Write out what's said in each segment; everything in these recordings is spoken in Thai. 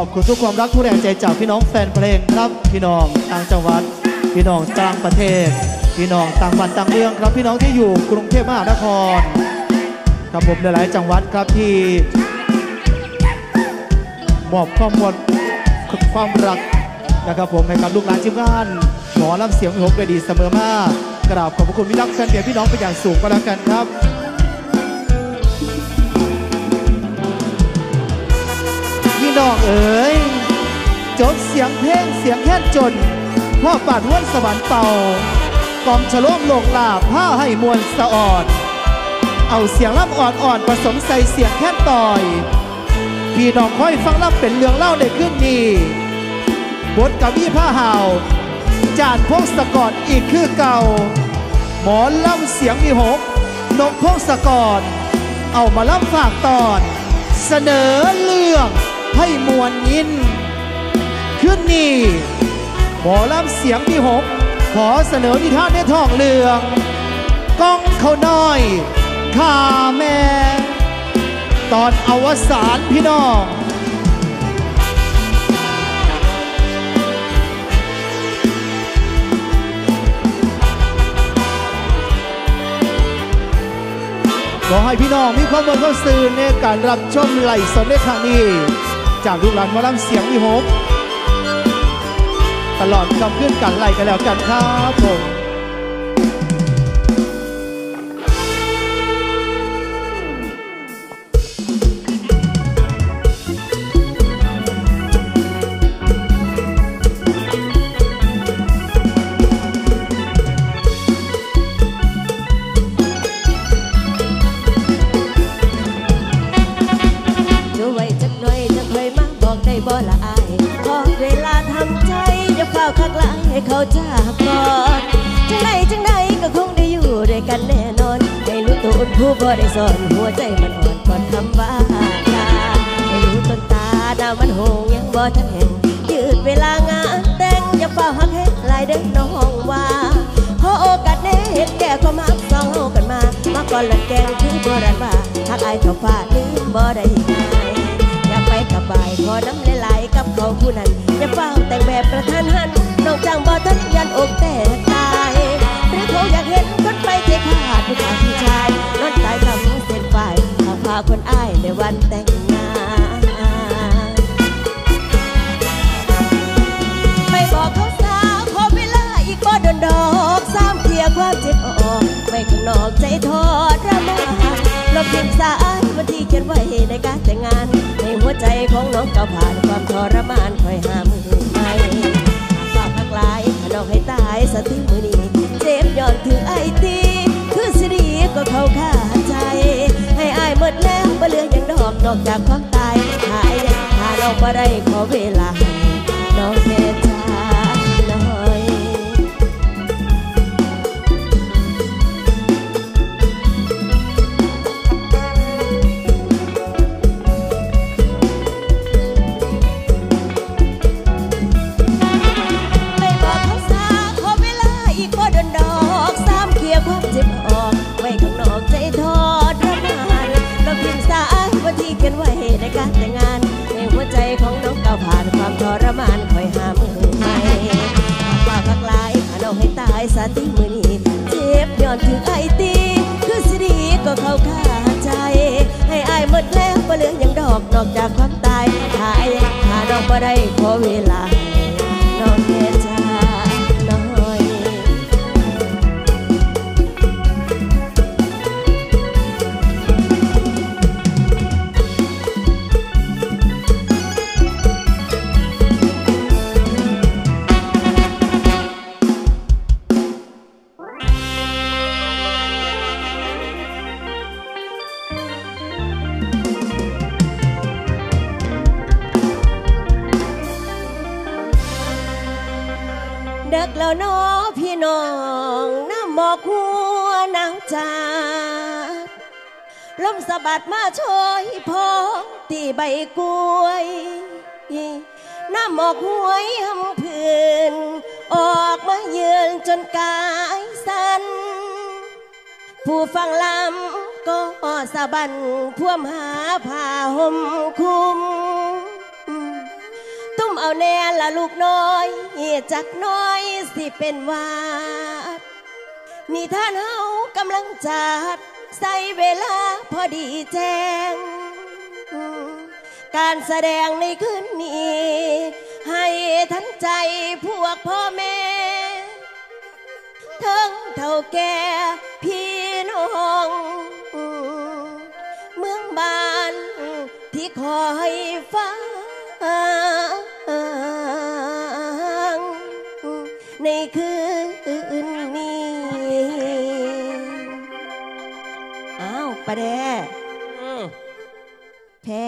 อบคุณทุกความรักทุกแรงใจจากพี่น้องแฟนเพลงครับพี่น้องต่างจังหวัดพี่น้องต่างประเทศพี่น้องต่างบ้านต่างเมืองครับพี่น้องที่อยู่กรุงเทพมหานครครับผมหลายๆจังหวัดครับที่มอบความรักนะครับผมให้กับลูกหลานทีมงานหมอลำเสียงหกได้ดีเสมอมากกราบขอบพระคุณพี่รักแฟนเพลงพี่น้องเป็นอย่างสูงก็แล้วกันครับพี่น้องเอ๋ยจดเสียงเพลงเสียงแค่จนพ่อปาดห้วนสวรรค์เป่ากองฉลองโลกลาผ้าให้มวลสะอ่อนเอาเสียงล่ำอ่อนๆผสมใส่เสียงแค่ต่อยพี่น้องค่อยฟังล่ำเป็นเรื่องเล่าได้ขึ้นนี้บทกวีผ้าห่าวจานพงศกรอีกคือเก่าหมอล่ำเสียงมีหกนกพงศกรเอามาล่ำฝากตอนเสนอเรื่องให้มวลยินขึ้นนี้หมอล่ำเสียงมีหกขอเสนอนิทานในท้องเรื่องก้องเขาน้อยข้าแม่ตอนอวสานพี่น้องขอให้พี่น้องมีความบันเทิงสื่อในการรับชมไลฟ์สดในครั้งนี้จากลูกหลานหมอลำเสียงมีหกตลอดกับเพื่อนกันไล่กันแล้วกันครับผมบ่ละอายขอเวลาทำใจอย่าเฝ้าคักหลายให้เขาจากก่อนจังใดก็คงได้อยู่ด้วยกันแน่นอนให้รู้ตัวผู้บ่ได้สอนหัวใจมันอ่อนก่อนคำว่าให้รู้ต้นตาดาวมันหงยังบ่ทันเห็นยืดเวลางานแต่งอย่าเฝ้าหักให้ลายเด้อน้องว่าขอโอกาสแน่เห็นแก่ความรักสองเฮากันมาก่อนละแกงคือโบราณว่าหักอายเท่าฟ้าลืมบ่ได้ง่ายไปกับบ่ายพอน้ำไหลๆกับเขาผู้นั้นอย่าเฝ้าแต่งแบบประธานหันนอกจากบ่ทันยันอกแต่ตายหรือเขาอยากเห็นคนไปเทขาดผู้ชายผู้ชายนอนตายคำเส้นฝ่ายพาพาคนอ้ายในวันแต่งงานไปบอกเขาสาวขอเวลาอีกบ่โดนดอกสามเคลียร์ความเจ็บออกไปข้างนอกใจทอดระมาลบทิมสายวันที่เขียนไว้ในการแต่งงานในหัวใจของน้องก็ผ่านความทรมานคอยหามือให้ฝากพักลายถ้าน้องให้ตายสติมือนี้เจ็บย้อนถึงไอตีคือสิดีก็เข้าขาใจให้อายหมดแล้วบ่เหลืออย่างดอกนอกจากความตายหายถ้าน้องบ่ได้ขอเวลาน้องแค่ช้าหน่อยความเจ็บออกไว้ข้างนอกใจทอดระมานเราพิมพ์สายวันที่เขียนไว้ในการแต่งงานในหัวใจของน้องก้าวผ่านความทรมานคอยหามือใหม่ว่าพักลายถ้าน้องให้ตายสาติมือนี้เจ็บย้อนถึงไอตีคือสิดีก็เข้าขาใจให้อายหมดแล้วบ่เหลืออย่างดอกนอกจากความตายถ้าน้องบ่ได้ขอเวลาน้องแค่ช้าน้อยเด็กแล้วน้อพี่น้องน้ำหมอกหัวหนาวจ้าลมสะบัดมาโชยพองตีใบกล้วยน้ำหมอกหวยหำพื้นออกมาเยือนจนกายสั่นผู้ฟังลำก็สะบันท่วมหาผ้าห่มคลุมำเอาแน่ละลูกน้อยจักน้อยสิเป็นวาดนี่ท่านเฮากำลังจัดใส่เวลาพอดีแจ้งการแสดงในคืนนี้ให้ทันใจพวกพ่อแม่ทั้งเท่าแก่พี่น้องเมืองบ้านที่คอยฟังในคืนนี้อ้าวปะแดแพ้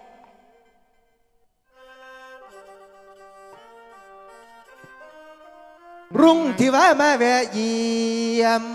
รุ่งที่ว่ามาแวะเยี่ยม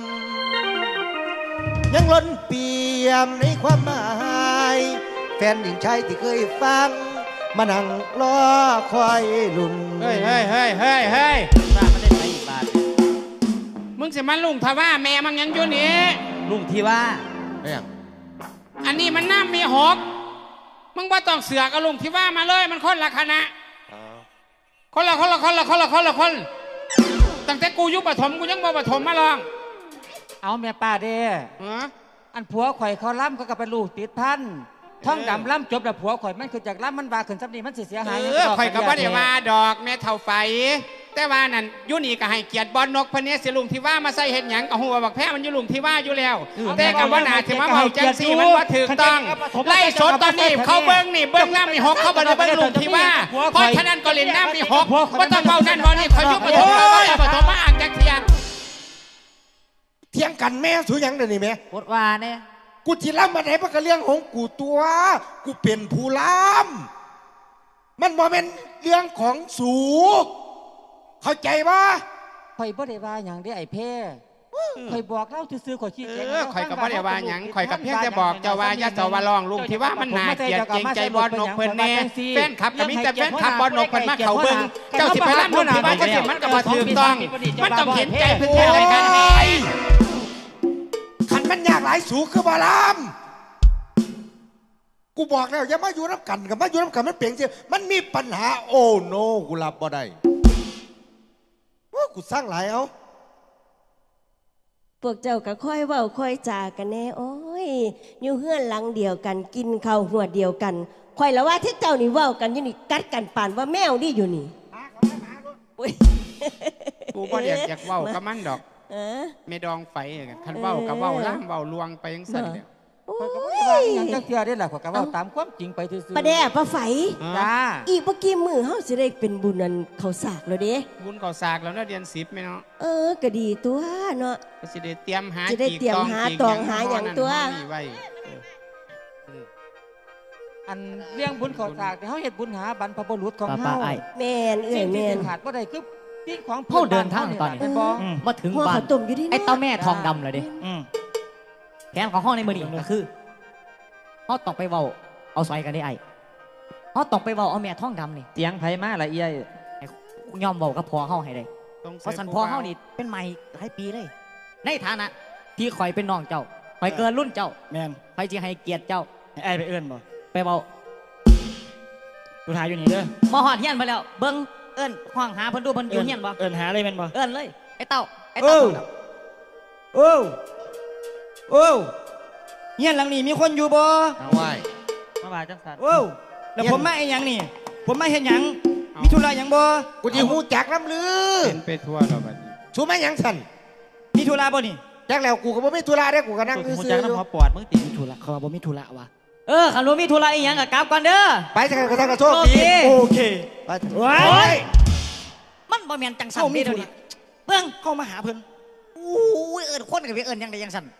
ยังล้นเปี่ยมในความหมายแฟนหญิงชายที่เคยฟังมานั่งรอคอยลุ่นเฮ้ยบ้ามันได้ไปอีกบาทมึงสิมันลุงทว่าแม่มันยังอยู่นี่ลุงที่ว่าอันนี้มันน้ำมีหกมึงว่าต้องเสือกเอาลุงที่ว่ามาเลยมันคนละคณะคนตั้งแต่กูยุบปฐมกูยังบ่ปฐมมาลองเอาแม่ป้าเด้อันผัวข่อยเขาล่ำก็เป็นลูกติดพันท่องดำล่ำจบแต่ผัวข่อยมันคือจากล่ำมันบาขึ้นซับนี่มันเสียหายข่อยก็บ่ได้ว่าดอกแม่เท่าไฟแต่ว่านั่นยุนี่ก็ให้เกียรติบอลนกพเนศลุงที่ว่ามาใส่เห็ดหยังเอาหัวบักแพ้มันอยู่ลุงที่ว่าอยู่แล้วแต่กับว่านาถึงมาเผาจังซี่มันว่าถูกต้องไล่สดตอนนี้เขาเบิ้งนี่เบิ้งน้ำมีหกเขาบ่ได้เบิ้งลุงที่ว่าเพราะฉะนั้นก็เล่นน้ำมีหกว่าต้องเบานั่นเบานี่ข่อยยุบปฐมมาอ่างจักเทียงกันแม่สูยังเดี๋ยวนี้แม่ปวดว่าเนี่ยกูจีร่ำมาไหนเพราะกระเรื่องของกูตัวกูเป็นผู้ล้ำมันบ่เป็นเรื่องของสูเข้าใจปะข่อยบ่ได้ว่าอย่างที่ไอ้เพ่ข่อยบอกเล่าซื้อข่อยขี้เกียจข่อยกับบ่ได้ว่าอย่างข่อยกับเพียงแต่บอกเจ้าว่าอย่าเจ้าว่าลองลุงที่ว่ามันน่าเกลียดเกรงใจบอลนกเพิ่นแน่แฟนขับกับมิแต่แฟนขับบอลนกเพิ่นมาเขาเบิ่งเจ้าสิไปรับลุงที่ว่าก็สิมันก็บ่ถูกต้องมันต้องเห็นใจเพิ่นแค่รายการนี้ขันมันยากหลายสูงคือบ่ล้ำกูบอกแล้วอย่ามาอยู่น้ำกันกับมาอยู่น้ำกันมันเปลี่ยนเสียมันมีปัญหาโอ้โนกูรับบ่ได้ว่ากูสร้างหลายเอาพวกเจ้าก็ค่อยเว้าค่อยจากันแน่โอ้ยอยู่เฮือนหลังเดียวกันกินข้าวหัวเดียวกันค่อยละว่าที่เจ้านี่เว้ากันอยู่นี่กัดกันป่านว่าแมวนี่อยู่นี่กูบ่อยากเว้ากับมันดอกไม่ดองไฟคันเว้ากับเว้าล่างเว้าลวงไปยังสั่นเนี่ยอย่างจังเทื่อได้แหละขอยก็เว้าตามความจริงไปซื่อๆประแดะประไฟจ้าอีกเมื่อกี้มือเฮาสิได้เป็นบุญนั่นเขาสากแล้วเด้บุญเขาสากแล้วเนาะเดือน10มั้ยเนาะก็ดีตัวเนาะก็สิได้เตรียมหาตองหาอย่างตัวอันเลี้ยงบุญเขาสากแต่เฮาเฮ็ดบุญหาบรรพบุรุษของเฮาแม่นแม่นขาดบ่ได้คือที่ของเฮาเดินทางตอนนี้มาถึงบ้านไอ้เต้าแม่ทองดำเลยดิแผนของห้องในมือนี่ก็คือเขาตกไปเบาเอาซอยกันได้ไอ้เขาตกไปเบาเอาแม่ท้องดำนี่เตียงไผ่มาละเอียดยอมเบากับพอเข้าให้ได้เพราะสันพอเข้านี่เป็นใหม่หลายปีเลยในฐานะที่คอยเป็นน้องเจ้าคอยเกินรุ่นเจ้าแม่นคอยจะให้เกียรติเจ้าไอ้ไปเอื้อนบ่ไปเบาดูหาอยู่นี่เด้อมาหอดเฮียนไปแล้วเบิ้งเอื้อนห้องหาเพิ่นดูเพิ่นอยู่เฮียนบ่เอื้อนหาเลยแม่นบ่เอื้อนเลยไอ้เต้าโอ้เฮียนหลังนี้มีคนอยู่บ่เอาไว้มาบ่าจังสันแล้วผมมาไอ้ยังนี่ผมมาเห็นยังมีธุระยังบ่กูจะหูจักน้ำลือเป็นไปทั่วเราบัดนี้ชูมายังสันมีธุระบ่นี่จักแล้วกูก็บ่มีธุระได้กูก็นั่งซื้อหูจักน้ำหอปอดมึงติมีธุระเขาบ่มีธุระวะขันรู้มีธุระอีหยังกับกลับก่อนเด้อไปจังกระทั่งกระโชคดีโอเคไปไว้มันบ่แม่นจังสันเด้อนี่เบิ่งเข้ามาหาเพิ่นเอิ้นคนกับเอิ้นยังได้ยังสัน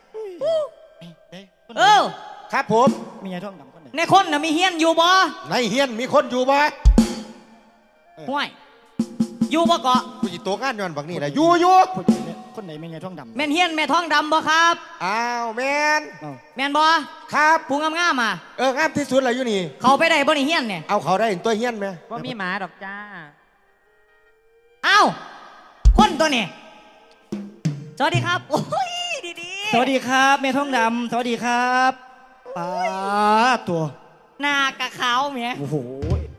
ครับผมมีไงท้องดำคนไหนในคนน่ะมีเฮียนอยู่บ่ในเฮียนมีคนอยู่บ่ห่วยอยู่บ่เกาะกูจิโตงานย้อนบักนี่แหละอยู่คนไหนมีไงท้องดำแม่นเฮียนแม่ท้องดำบ่ครับอ้าวแม่นบ่ครับผู้งามๆงามที่สุดเลยอยู่นี่เขาไปได้บ่นี่เฮียนเนี่ยเอาเขาได้ตัวเฮียนไหมว่ามีหมาดอกจ้าเอ้าคนตัวนี้สวัสดีครับโอ้ยดีสวัสดีครับแม่ท้องดำสวัสดีครับตัวหน้ากะขาวเมียโอ้โห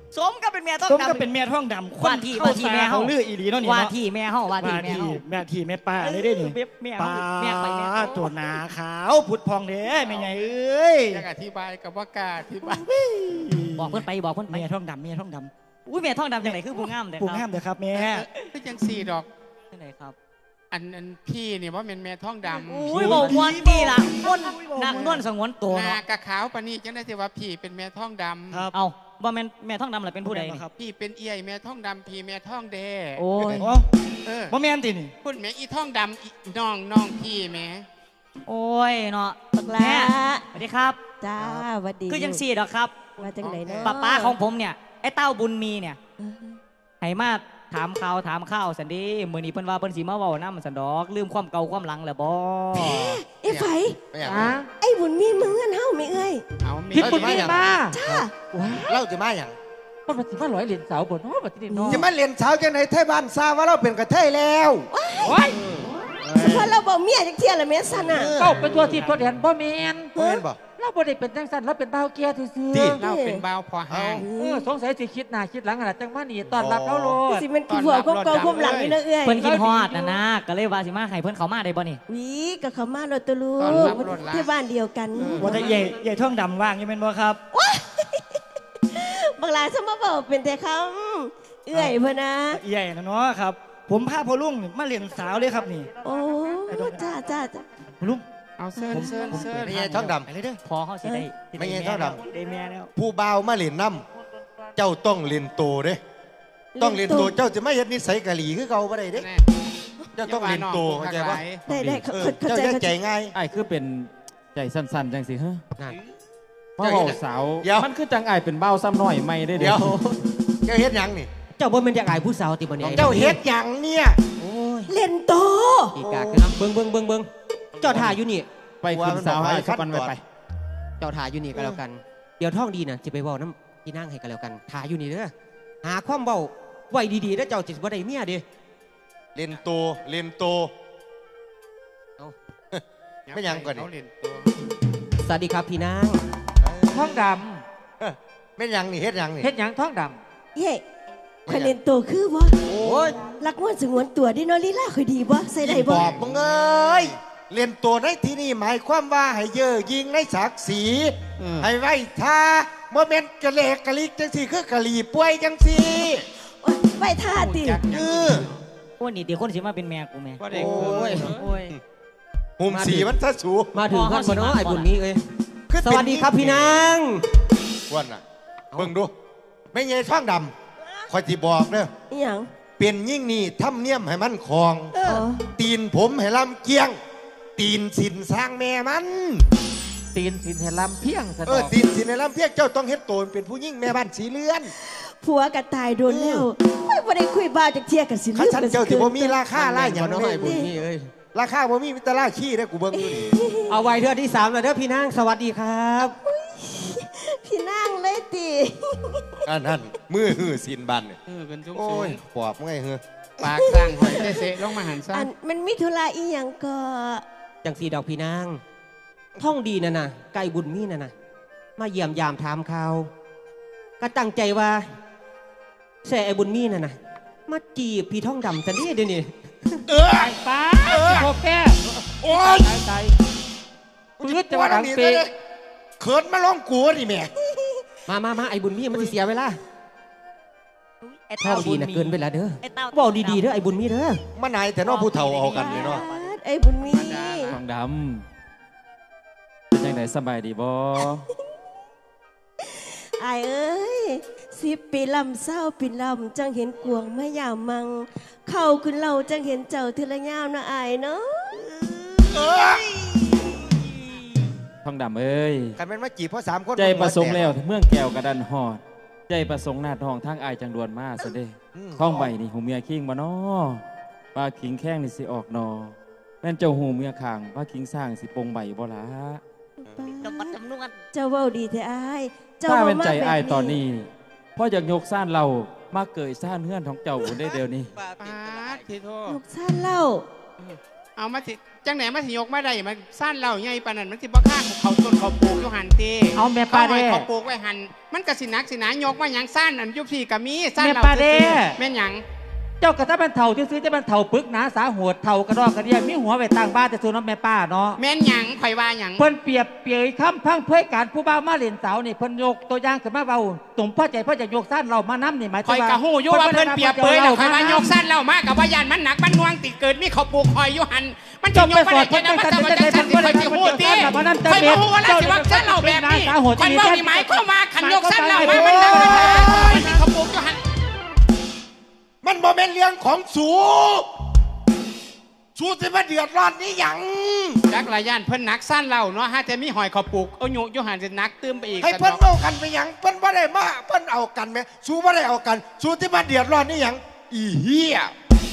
สมก็เป็นแม่ท้องผมดำก็เป็นแม่ท้องดำว่าที่แม่เฮาลืออีหลีเนาะนี่ว่าเนาะที่แม่เฮาว่าที่แม่เฮาแม่ป้าเลยได้นี่แม่ป้าแม่ไปแม่ตัวหนาขาวผุดพองเด้แม่ใหญ่เอ้ยอยากอธิบายกับว่ากล้าอธิบายบอกเพิ่นไปบอกเพิ่นไปแม่ท้องดำแม่ท้องดอุ้ยแม่ท้องดำจังไหนคือผู้งามเด้อำปลูกคห้ารัมบเด้อครับแม่ก็ยังสี่ดอกจังไหนครับอันพี่เนี่ยว่าเป็นแม่ท้องดำอุ้ยบอกมวนดีล่ะคนนางนวลสงวนตัวหน้าเนาะกะขาวปานนี้จังได้ที่ว่าพี่เป็นแม่ท้องดำครับเอาบ่แม่นแม่ท้องดำล่ะเป็นผู้ใดนี่ครับพี่เป็นเอี่ยแม่ท้องดำพี่แม่ท้องแดโอ้ยโอ้เออบ่แม่นตินี่คุณแม่อีท้องดำอีน้องพี่แม่โอ้ยเนาะบักลาแม่สวัสดีครับจ้าหวัดดีคือจังสี่ดอกครับมาจังไหนเนาะป้าของผมเนี่ยไอ้เต้าบุญมีเนี่ยเออให้มาถามข่าวสันดีมื้อนี้เพิ่นว่าเพิ่นสิมาเว้านำสันดอกลืมความเก่าความหลังแล้วบ่ไอ้ไฟไม่อยากไอ้บุญมีมึงเงินเฮาไม่เอ้ยเอามีคิดบุญมีมาจ้าเล่าจะมาอย่างมันปฏิวัติร้อยเหรียญเสาบนเนาะปฏิเดนเนาะจะมาเรียนเช้าจังไหนไทยบ้านทราบว่าเราเป็นกระเทยแล้วโอ้ยเฉพาะเราบอกเมียจักเที่ยละแม่สันน่ะเก้าเป็นตัวทีบตัวแดนบ่แมนบ่เห็นบ่เราบ่ได้เป็นจังสันเราเป็นเบาวเกียร์ซื่อที่ๆเราเป็นบ่าวพอห้างสงสัยสิคิดหน้าคิดหลังอะไรจังมานี่ตอนรับเขาโลดสิมันคือหัวก้มเกาก้มหลังนี่นะเอ้ยเพิ่นคิดฮอดนะก็เลยว่าสิมาให้เพิ่นเข้ามาได้บ่นี่วีกับเขามาโรตะลูตอนรับรถละที่บ้านเดียวกันว่าแต่ใหญ่ท้องดำว่างอยังเป็นบ่ครับบางหลายสมมาบอกเป็นแต่คำเอ้ยเพื่นนะใหญ่นะเนาะครับ ผมพาพ่อลุงนี่มาเรียนสาวเลยครับนี่โอ้จ้าพ่อลุงเอาเซิร์นเซิร์นเซิร์นไม่ใช่ท้องดำไปเลยเด้อพอเฮาสิได้สิไม่ได้ใช่แม่ท้องดได้แม่แล้วผู้บ่าวมาเรียนน้ำเจ้าต้องเรียนโตเด้ ต้องเรียนโตเจ้าจะไม่เห็นนิสัยกะหรี่คือเก่าบ่ได้เด้แน่เจ้าต้องเรียนโตเข้าใจปะได้เออเข้าเจ้าใจจะเข้าใจใจง่ายไอ้คือเป็นใจสั้นๆจังสิฮะนั่นว่าเบาสาวเดี๋ยวมันคือจังไอ้เป็นเบ้าซ้ำหน่อยไม่ได้เดี๋ยวเจ้าเฮ็ดหยังนี่เจ้าบ่เป็นจากอายผู้สาวติบ่เนี่ยเจ้าเฮ็ดหยังเนี่ยโอ้ยเล่นโตอีกากคือเบิ่งเจ้าถ่ายอยู่นี่ไปขึ้นสาวไอ้สักวันไปเจ้าถ่ายอยู่นี่ก็แล้วกัน เดี๋ยวท่องดีน่ะจะไปเว้าน้ำที่นั่งให้ก็แล้วกันถ่ายอยู่นี่เด้อหาความเว้าไว้ดีๆแล้วเจ้าจิบ่ได้เมียเด้เรียนโตเรียนโต ไม่ยังก่อนดิเขาเล่นตัวสวัสดีครับพี่นางท้องดไม่ยังนี่เฮ็ดหยังำนี่เฮ็ดหยังท้องดเย่คอยเล่นโตคือบ่โอ้ยรักงวนสงวนตัวดิเนอลีลาคอยดีบ่ใส่ได้บบ่อกมึงเอ้ยเรียนโตในที่นี่หมายความว่าให้เย่อยิงในศักดิ์ศรีให้ไว้ท่าโมเมนต์กะเลกกะลิกจังสีคือกะหลีป่วยจังสีโอ๊ยไว้ท่าติเออโอ้นี่ติคนสิมาเป็นแม่กูแม่ว่าเด็กโอ้ยโอ้ยหุ่มสีมันซะสูมาถึงขั้นบ่เนาะไอ้บุญมีเอ้ยคือสวัสดีครับพี่นางวันน่ะเบิ่งดูไม่เงยช่างดำคอยที่บอกเด้ออีหยังเป็นยิ่งนี่ทำเนียมให้มันคลองอ๋อตีนผมให้ลำเกียง ตีนสินสร้างแม่มันตีนสินเห็นลำเพียงสะดเอออกตีนสินในลำเพียงเจ้าต้องเฮ็ดโตนเป็นผู้ยิ่งแม่บ้านสีเลือนผัวก็ตายโดนแล้วไม่บ่ได้คุยบ้าจักเที่ยกันสิข้าฉันเจ้าที่บ่มีราคาล่าอย่างเนาะเลไอ้ยบุญมีเอ้ยราคาบ่มีมิตรล่าขี้ได้อกูเบิ่งอยู่นี่เอาไว้เทื่อที่3แล้วเด้อพี่นางสวัสดีครับพี่นางเลยติอันนั้นมือหือสินบันเนี่ยเป็นซุ้มโอ้ซุ้ยปอบไงเฮ้อปากสร้างหอยเซ่ๆลงมาหันซ้อันมันมีธุระอีหยังก็จังสีดอกพี่นางท่องดีน่ะนะไก่บุญมีน่ะนะมาเยี่ยมยามถามข่าวก็ตั้งใจว่าแส่ไอ้บุญมีน่ะนะมาจีบพี่ท่องดำสันนี่เดี๋ยวนี้ตายป้าโคแก่โอ้ยตายกูปื๊ดจะจะว่ามาดังนี่เปเลยเขินมาลองกูนี่แม่มาไอ้บุญมีมันสิเสียเวลาไอ้ท่เต้าองดีน่ะเกินไปแล้วเด้อไอ้เต้าบอกดีๆเด้อไอ้บุญมีเด้อมานายแต่นอผู้เฒ่าเอากันเลยเนาะไอ้บุญมีทองดำเป็นยังไงสบายดีบ่อายเอ้ย10 ปีลำเศร้าปีลำจังเห็นกวงมายามมัง เข้าขึ้นเราจังเห็นเจ้าทีละยามนะอายเนาะทองดำเอ้ยกันเป็นมาจีบเพราะ3 คนใจประสงค์แล้วเมืองแก้วกระดันหอด ใจประสงค์หน้าทองทางอายจังดวนมาซะเด้ท้องใบนี่หูเมียคิงบ่น้อปลาขิงแข้งนี่สิออกนอแม่นเจ้าหูเมียข้างปลาขิงสร้างสิปงใบบ่ล่ะจำบัดจำนวนเจ้าเว้าดีแท้อายเจ้าถ้าว้เป็นใจมกแบบอายตอนนี้พ่ออยากยกซ่านเรามาเกยซ่านเฮือนของเจ้าบุญได้เดียวนี้ำปาดทีโทลูกซ่านเล่าเอามาสิจังไหนมาสิยกมาได้มันสั้นเราใหญ่ปานนั้นมันสิบ่ข้างเขาต้นเขาปลูกอยู่หันตีเเอาแม่ป้าเด้เขาปลูกไว้หันมันก็สินักสิหนายกว่าหยังซ่านอันยุพี่ก็มีซ่านแม่เราป้าเด้แม่นหยังเจ้ากระทะเป็นเถ่าที่ซื้อจะเป็นเถ่าปึกหนาสาหัวเถ่ากระดอกกระเดียมีหัวไปต่างบ้านแต่ส่วนน้องแม่ป้าเนาะแม่นหยังข่อยว่าหยังเพิ่นเปรียบเปรยคำพังเพยการผู้บ่าวมาเล่นสาวนี่เพิ่นยกตัวอย่างขึ้นมาเบาตุ่มพ่อใจพ่อจะยกสั้นเรามาน้ำนี่หมายถึงว่าข่อยกะหู้อยู่ว่าเพิ่นเปรียบเปรยแล้วข่อยว่ายกสั้นเรามากกับว่ายันมันหนักมันน่วงติดเกิดมีเขาปลูกข่อยอยู่หันมันจะยกไปได้จะมาทำว่าจังซั่นสิข่อยสิฮู้ติข่อยบ่ฮู้ว่าแล้วสิว่าสั้นเราแบบนี้ข่อยเว้านี่หมายเข้ามาขันยกสั้นเรามามันหนักมันมีเขาปลูกอยู่หันมันบ่เป็นเรื่องของสูสิมาเดือดร้อนนี่หยังจักรยานเพิ่นนักสั้นเราเนาะฮะแต่มีหอยเขาปลูกเอาโยโยหันจะนักตื้มไปอีกให้เพิ่นเอากันไปหยังเพิ่นบ่ได้มาเพิ่นเอากันไหมสูบ่ได้เอากันสูที่มาเดือดร้อนนี่หยังอีเหี้ย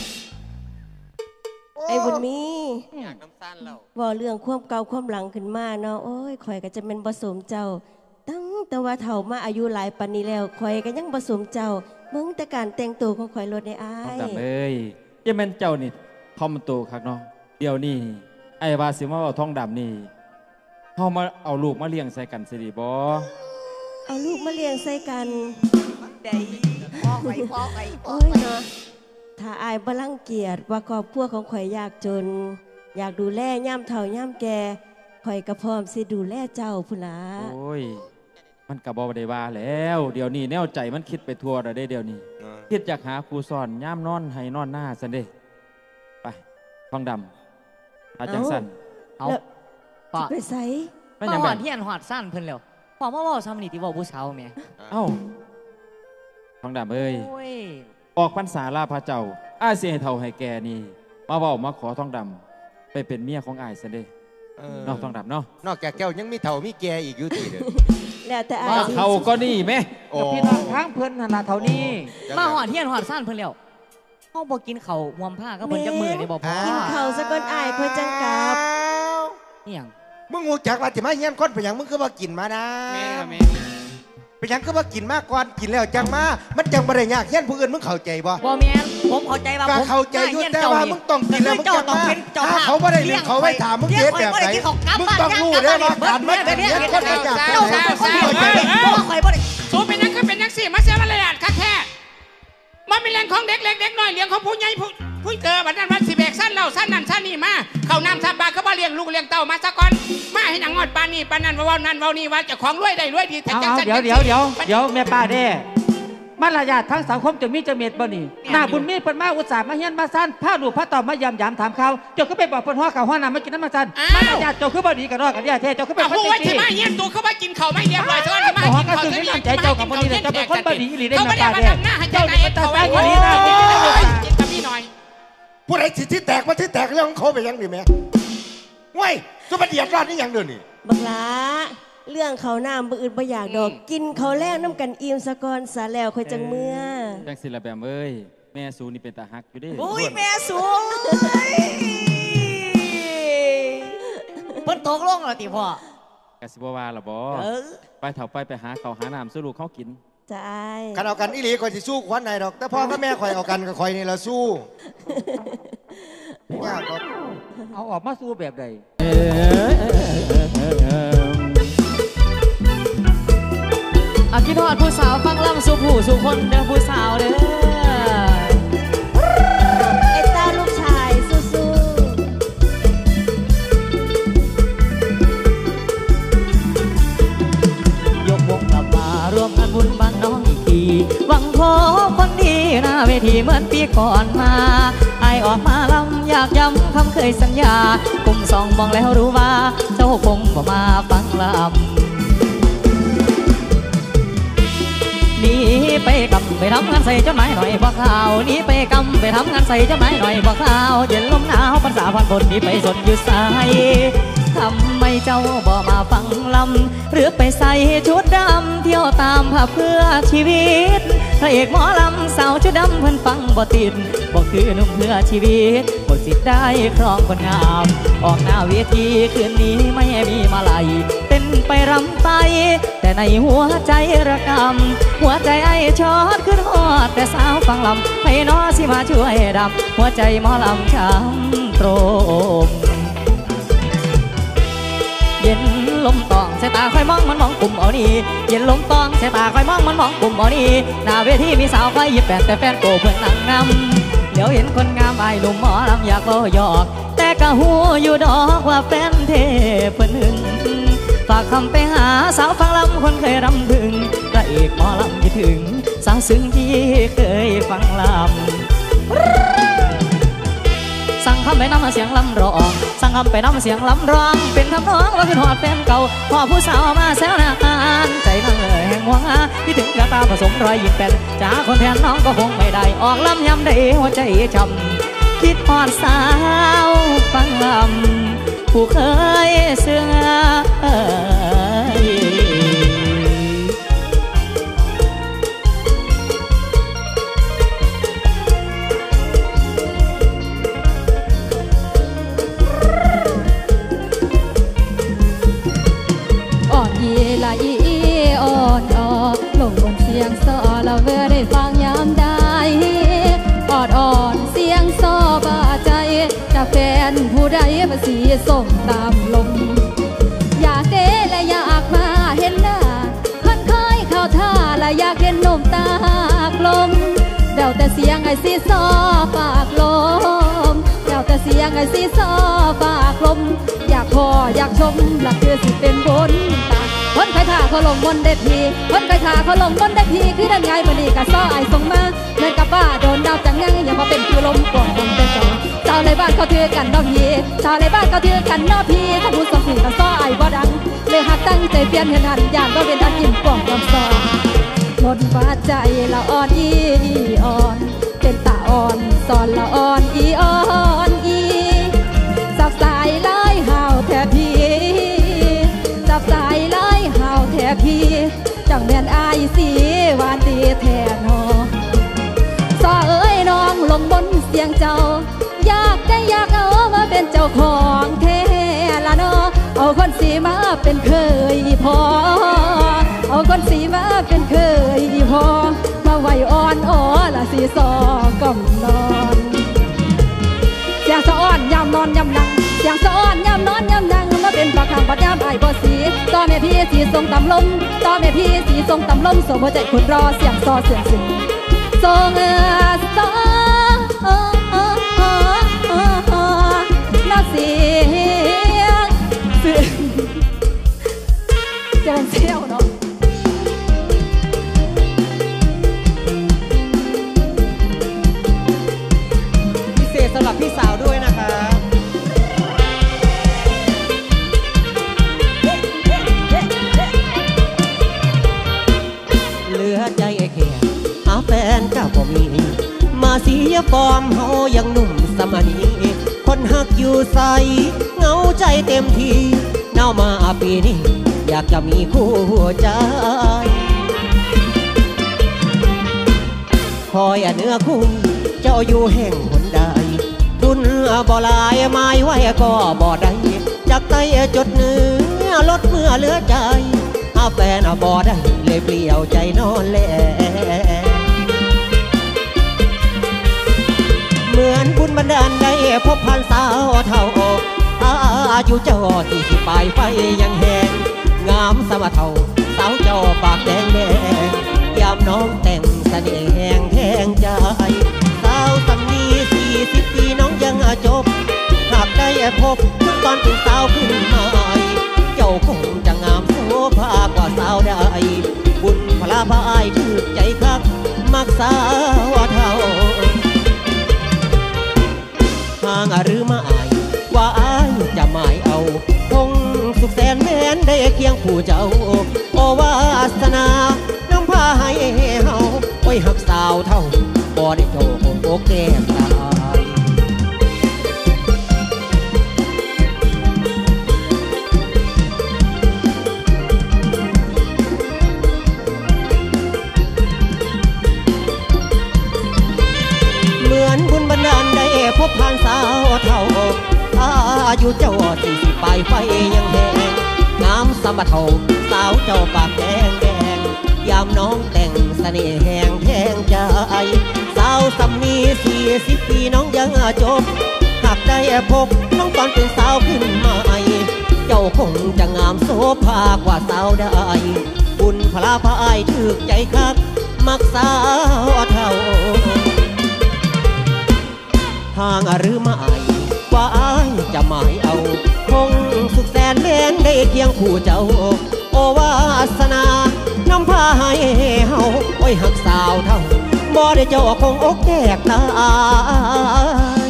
ไอ้บุญมีอยากน้ำสั้นเราว่าเรื่องความเก่าความหลังขึ้นมาเนาะโอ้ยข่อยก็จะเป็นผสมเจ้าตั้งแต่ว่าเฒ่ามาอายุหลายปานนี้แล้วข่อยก็ยังผสมเจ้ามึงแต่การแต่งตัวของข่อยลดได้อ้ายทองดำเอ้ยยังแม่นเจ้านี่ทอมตัวคักเนาะเดี๋ยวนี้ไอ้ว่าสิมาเอาทองดำนี่เฮามาเอาลูกมาเลี้ยงใส่กันสิดีบ่เอาลูกมาเลี้ยงใส่กันได้พ่อไข่โอ้ยเนาะถ้าอายบ่รังเกียจว่าครอบครัวของข่อยยากจนอยากดูแลย่ำเฒ่าย่ำแก่ข่อยก็พร้อมสิดูแลเจ้าพุ่นล่ะโอ้ยมันก็บ่ได้ว่าแล้วเดี๋ยวนี้แนวใจมันคิดไปทั่วแล้วเด้เดี๋ยวนี้คิดอยากหาครูสอนย่ำนอนให้นอนหน้าซั่นเด้ไปทองดำอาจังสันเอาป่ะไปใส่มาหอดเฮียนหอดสั้นเพิ่นแล้วพ่อมาว่าซ้ำนี่ที่ว่าผู้สาวแม่เอ้าทองดำเอ้ยออกพรรษาลาพระเจ้าอ้ายสิให้เฒ่าให้แก่นี่มาเว้ามาขอทองดำไปเป็นเมียของอ้ายซั่นเด้นอกทองดำเนาะนอกจากแก้วยังมีเฒ่ามีแก่อีกอยู่ติเด้อแล้วแต่อ้ายเขาก็นี่แม่พี่น้องทางเพิ่นหั่นล่ะเท่านี้มาหอดเฮียนหอดสั้นเพิ่นแล้วพ่อบอกกินเขาห่วมผ้าก็เพิ่นจักมือได้บอกพ่อกินเขาซะก่อนอายเพิ่นจังกลับนี่หยังมึงหูจักว่าสิมาเฮียนคนไปหยังมึงคือว่ากินมานะแม่ไปหยังคือว่ากินมาก่อนกินแล้วจังมามันจังบ่ได้ยากเฮียนผู้อื่นมึงเข้าใจบ่แม่นผมเข้าใจว่าผมเข้าใจอยู่แต่ว่ามึงต้องกินแล้วมึงจังมาเขาบ่ได้เลี้ยงเขาไว้ถามมึงเฮ็ดแบบไหนมึงต้องรู้ได้ว่าการมาเฮียนคนไปจากเจ้าข่อยบ่ได้สูเป็นนักคือเป็นนักสิมาเสียมารยาทคักแท้มันเป็นแรงของเด็กเล็กเด็กน้อยเลี้ยงของผู้ใหญ่ผู้เกิดบัดนั้นวันสิแบกสั้นเล่าสั้นนั่นสั้นนี่มาเขาน้ำซับบาเขาบ่เลี้ยงลูกเลี้ยงเต้ามาซะก่อนมาให้หนังงอดปานนี่ปานนั้นว่านั่นว่านี่ว่าจะของรวยได้รวยดีแต่จังเดี๋ยวแม่ป้าเด้มารยาททั้งสังคมจะมีจะเม็ดบ่นี่หน้าบุญมีเพิ่นมาอุตส่าห์มาเฮียนมาสั้นผ้าดูผ้าต่อมายำถามเขาเจ้าก็ไปบอกเพิ่นว่าเขาห้อน้ำมากินน้ำมาสั้นมารยาทเจ้าคือบ่ดีกันรอกันเนี่ยเท่เจ้าคือเป็นคนดีที่มาเฮียนตัวเขามากินเขาไม่เรียบร้อยซะก่อนที่มากินเขาจะมีใจเจ้ากับบ่ดีเจ้าเป็นคนบ่ดีอีหลีได้แม่ป้าเด้เจ้าเป็นตาตาอีหลีนะกินกับพี่หน่อยผู้ใดสิที่แตกมาที่แตกเรื่องของเขาไปยังดิแม่เว้ยจะมาเดือดร้อนนี่ยังเดินนี่บักหลาเรื่องเขาน้ำบ่อื่นบ่อยากดอกกินเขาแลกน้ำกันอิ่มซะก่อนซะแล้วค่อยจังเมื่อจังสิละแบบเอ้ยแม่สูนี่เป็นตาฮักอยู่ดิอุ้ยแม่สูเพิ่นตกลงแล้วติพ่อกะสิบ่ว่าล่ะบ่ไปเฒ่าไปหาเขาหาน้ำสู้ลูกเขากินจ้ากันเอากันอีหลีข่อยสิสู้ควันไหนดอกแต่พ่อกับแม่ข่อยเอากันกับข่อยนี่ละสู้ยากครับเอาออกมาสู้แบบใดคิดทอดผู้สาวฟังลำสู่ผู้สู่คนเด้อผู้สาวเด้อไอ้ตาลูกชายสู้ยกวงกลับมารวมงานบุญบ้านน้องอีกทีหวังพบคนดีหน้าเวทีเหมือนปีก่อนมาไอออกมาลำอยากย้ำคำเคยสัญญากลุ่มสองมองแล้วรู้ว่าเจ้าคงบ่มาฟังลำนี่ไปกำไปทำงานใส่เจ้าไม้หน่อยบ่ข่าวนี่ไปกำไปทำงานใส่เจ้าไม้หน่อยบ่ข่าวเย็นลมหนาวภาษาพันบนนี่ไปสนอยู่สายทำไมเจ้าบ่มาฟังลำหรือไปใส่ชุดดำเที่ยวตามภาพเพื่อชีวิตพระเอกหมอลำสาวชุดดำเพิ่นฟังบ่ติดบ่คือหนุ่มเพื่อชีวิตหมดสิทธิ์ได้ครองคนงามออกหน้าเวทีคืนนี้ไม่มีมาลัยเต้นไปรำไปแต่ในหัวใจระกำหัวใจไอ้ชอดขึ้นฮอดแต่สาวฟังลำให้น้อสิมาช่วยดำหัวใจหมอลำช้ำตรมเย็นลมตองสายตาคอยมองมันมองกลุ่มเอานี่เย็นลมตองสายตาคอยมองมันมองกลุ่มเอานี่หน้าเวทีมีสาวคอย28แต่แฟนโกเพื่อนนั่งนำเดี๋ยวเห็นคนงามไอ้หนุ่มหมอลำอยากเบาหยอกแต่กะหูอยู่ดอกว่าแฟนเทเพิ่นหึงฝากคำไปหาสาวฟังลำคนเคยรำพึงพระเอกหมอลำคิดถึงสาวซึ้งที่เคยฟังลำสั่งคำไปน้ำเสียงลำร้องสั่งคำไปน้ำเสียงลำร้องเป็นทำนองว่าคือหอดแฟนเก่าพอผู้สาวมาแซวนานใจนั่งเลยแห่งหวังที่ถึงกระตาผสมรอยยิ้มเป็นจ้าคนแทนน้องก็คงไม่ได้ออกลำยำได้หัวใจช้ำคิดหอดสาวฟังลำผู้เคยเสื่อละอีอ่อนอ่อลงบนเสียงซอละเมื่อได้ฟังยามใดอ่อนอ่อนเสียงซอบาใจจากแฟนผู้ใดมาสีส่งตามลมอยากเด้และอยากมาเห็นหน้าคนเคยเข้าท่าและอยากเห็นนมตากลมเดาแต่เสียงไอ้สีซอปากลมเดาแต่เสียงไอ้สีซอปากลมอยากพออยากชมหลักคือสิเป็นบนตาคนเคยท่าเขาลงบนเด็ดทีคนเคยท่าเขาลงบนเด็ดทีคือนั่นไงวันนี้กะซ้อไอ้ส่งมาเหมือนกับว่าโดนดาวจังยังอย่ามาเป็นคือลมก่อนมันเป็นจอชาวในบ้านเขาถือกันนอพีชาวในบ้านเขาถือกันนอพีถ้าพูดสองสิ่งกะซ้อไอ้บ่ดังเลยหักตั้งใจเปลี่ยนเห็นหันยานก็เป็นอันอิ่มกล่องลำซ้อหมดฟ้าใจละอ่อนอีอ่อนเป็นตาอ่อนสอนละอ่อนอีอ่อนอีสับสายไล่ห่าวแทบพีสับสายไล่ห่าวแทบพีจังแม่นอายสีหวานดีแทนหอซอเอ้ยน้องลงบนเสียงเจ้าอยากได้อยากเอามาเป็นเจ้าของแท้ละเนาะเอาคนสีมาเป็นเคยพอเอาคนสีมาเป็นเคยพอมาไหวอ่อนอ๋อละสีซอก่อมนอนเสียงสะอ้อนยามนอนยามนั่งเสียงสะอ้อนยามนอนยามนั่งมาเป็นปากข้างปัดยามไอ้บ่สีต่อแม่พี่สีทรงต่ำลมต่อแม่พี่สีทรงต่ำลมโสมหัวใจขุดรอเสียงซอเสียงสิงทรงซอน่าเสียงจะเป็นเซี่ยวเนาะพิเศษสำหรับพี่สาวด้วยนะคะเหลือใจแค่หาแฟนเก่าบ่มีมาเสียฟอร์มเฮายังหนุ่มสมัยคนหักอยู่ใสเงาใจเต็มทีเน่ามาปีนี้อยากจะมีคู่ใจคอยเนื้อคู่เจ้าอยู่แห่งหนใดบุญบ่ลายไม้ไว้ก็บ่ได้จากใจจดเนื้อลดเมื่อเหลือใจหาแฟนบ่ได้เลยเปลี่ยวใจนอนแลเหมือนบุญบันดาลได้พบพันสาวเท่าอายุเจ้า40ปลายไฟยังแหงงามสมะเท่าสาวเจ้าปากแดงแดงยามน้องแต่งเสน่ห์แหงแทงใจสาวสำนี40 ปีน้องยังจบหากได้พบตอนเป็นสาวขึ้นมาเจ้าคงจะงามโสภากว่าสาวใดบุญพลาพายถือใจคักมักสาวเท่าห่างหรือไม่ว่าอายจะหมายเอาคงสุขแสนแม้นได้เคียงผู้เจ้าโอวาสนาน้ำพาให้เฮาไว้หักสาวเท่าบ่ได้โจโกแก้มตายเหมือนบุญบันดาลได้พบผ่านสาวเท่าอายุเจ้า40ปลายไฟยังแหงงามสมะเท่าสาวเจ้าปากแดงแดงยามน้องแต่งเสน่ห์แหงแทงใจสาวสำนี40 ปีน้องยังจบหากได้พบน้องตอนเป็นสาวขึ้นมาเจ้าคงจะงามโสภากว่าสาวได้บุญพลาพายถึกใจคักมักสาวเท่าห่างหรือไม่ว่าอ้ายจะหมายเอาคงสุขแสนเล่นได้เคียงคู่เจ้าโอวาสนานำพาให้เฮาโอ้ยหักสาวเท่าบ่ได้เจ้าคงอกแยกตาย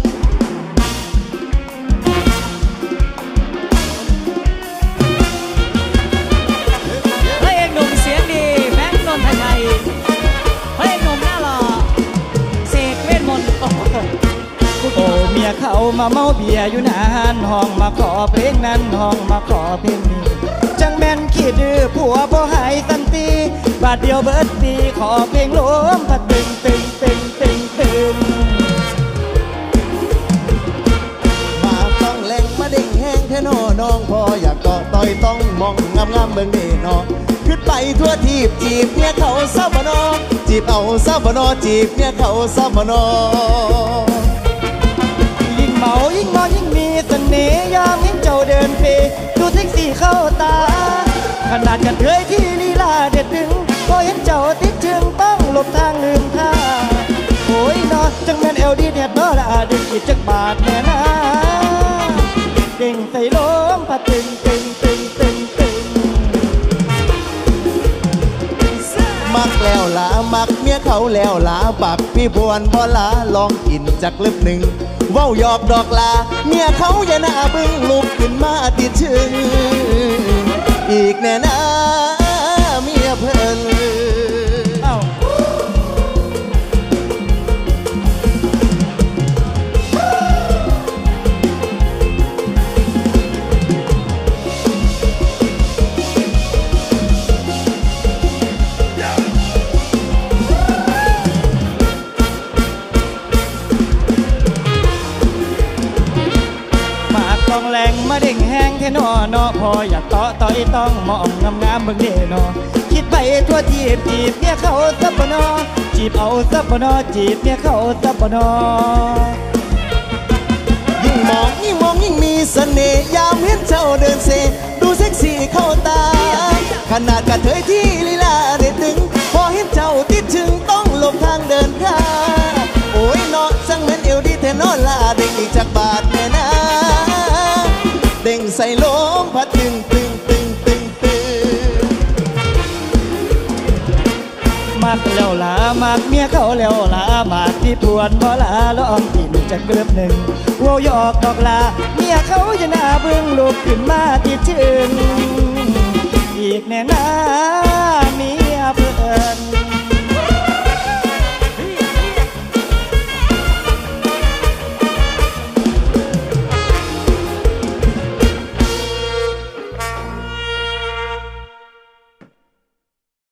พระเอกหนุ่มเสียงดีแบงค์นนทไทยพระเอกหนุ่มหน้าหล่อเสกเวทมนต์โอ้เมียเขามาเมาเบียร์อยู่นานห้องมาขอเพลงนั้นห้องมาขอเพลงนี้จังแม่นขี้ดื้อผัวบ่หายสันตีบาดเดียวเบิดตีขอเพลงล้มพัดตึงตึงตึงตึงตึงมาต้องแหลงมาเด้งแห้งแท้นอน้องพออยากเกาะต่อยต้องมองงามงามเบิ่งเด้นอขึ้นไปทั่วทีบจีบเมียเขาซะบ่นอจีบเอาซะบ่นอจีบเมียเขาซะบ่นอยิ่งเมายิ่งมองยิ่งมีเสน่ห์ยามเห็นเจ้าเดินเปดูเซ็กซี่เข้าตาขนาดกันเทยที่ลีลาเด็ดดึงพอเห็นเจ้าติดจึงต้องหลบทางลืมท่าโอ้ยนอจังแม่นเอลดีแดดนอละดึงอีกจักบาทแน่นะเด้งใส่ล้มพัดตึงตึงตึงตึงตึงมักแล้วลามักเมียเขาแล้วลาบักพี่บวนบ่ลาลองกินจักลึกหนึ่งเว้าหยอกดอกลาเมียเขาอย่าหน้าบึ้งลุกขึ้นมาติดชึงอีกแน่นะเมียเพิ่นต้องแรงมาเด้งแห้งแค่นอนอพออยากเตาะต่อยต้องมองงามงามเบิ่งเด่นอคิดไปทั่วทีบจีบเมียเขาซับบนอจีบเอาซับบนอจีบเมียเขาซับบนอยิ่งมองยิ่งมีเสน่ห์ยามเห็นเจ้าเดินเซดูเซ็กซี่เข้าตาขนาดกระเทยที่ลีลาเด็ดดึงพอเห็นเจ้าติดชึงต้องหลบทางเดินข้าโอ้ยนอจังแม่นเอวดีแท้นอลาเด้งอีกจากบาทแน่นะเด้งใส่ลมพัดตึงตึงตึงตึงตึงมักแล้วลามักเมียเขาแล้วลามักที่พวนบ่ลาล้อมกินจากเกลือบหนึ่งโวยหยอกดอกลาเมียเขาจะหน้าบึ้งลุกขึ้นมาติดชึงอีกแน่นะ